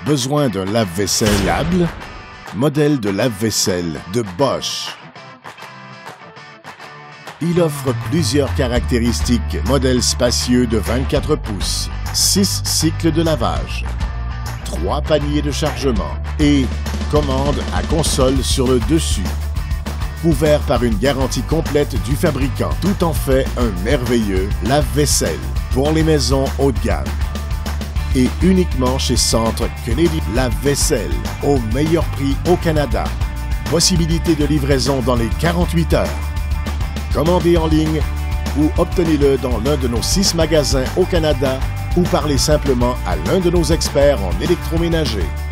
Besoin d'un lave-vaisselle fiable? Modèle de lave-vaisselle de Bosch. Il offre plusieurs caractéristiques. Modèle spacieux de 24 pouces, 6 cycles de lavage, 3 paniers de chargement et commande à console sur le dessus. Couvert par une garantie complète du fabricant, tout en fait un merveilleux lave-vaisselle pour les maisons haut de gamme. Et uniquement chez Centre Kennedy. Lave-vaisselle au meilleur prix au Canada. Possibilité de livraison dans les 48 heures. Commandez en ligne ou obtenez-le dans l'un de nos 6 magasins au Canada ou parlez simplement à l'un de nos experts en électroménager.